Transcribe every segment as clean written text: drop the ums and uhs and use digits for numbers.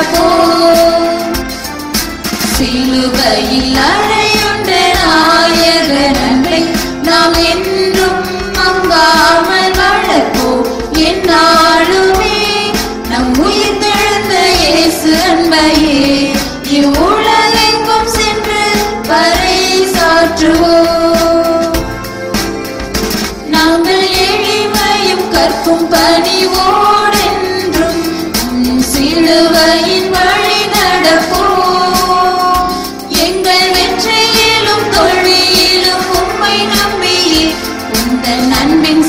நடப்போம். சிலுவையில் அறையுண்ட நாயகன் அன்பை நாம் என்றும் மங்காமல் வளர்ப்போம். எந்நாளுமே நம் உயிர்த்தெழுந்த இயேசு அன்பையே இவ்வுலகெங்கும் சென்று பறைசாற்றுவோம். நாங்கள் எளிமையும் கற்கும் பணிவோடென்றும் சிலுவையின் வழி நடப்போம். எங்கள் வெற்றியிலும் தோல்வியிலும் உம்மை நம்பியே உந்தன் அன்பின்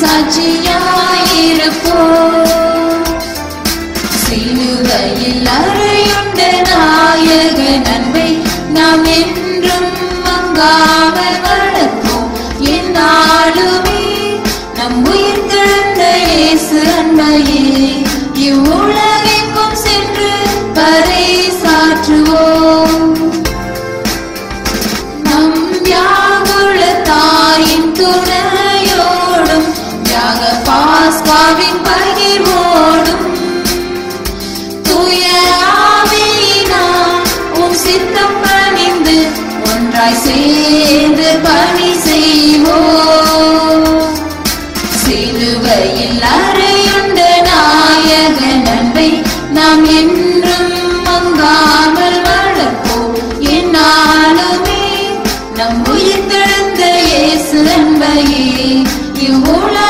சாட்சியாயிருப்போம். சிலுவையில் அறையுண்ட நாயகன் அன்பை நாம் என்றும் மங்காமல் வளர்ப்போம். எந்நாளுமே நம் உயிர்த்தெழுந்த இயேசு அன்பையே இவ்வுலகெங்கும் சென்று பறைசாற்றுவோம். நம் வியாகுல தாயின் துணையோடும் தியாக பாஸ்காவின் பகிர்வோடும் தூய ஆவியினால் உம் சித்தம் பணிந்து ஒன்றாய் சேர்ந்து பணி செய்வோம். சிலுவையில் அறையுண்ட நாயகன் அன்பை நாம் என்றும் மங்காமல் வளர்ப்போம். எந்நாளுமே நம் உயிர்த்தெழுந்த இயேசு அன்பையே இவ்வுலகெங்கும்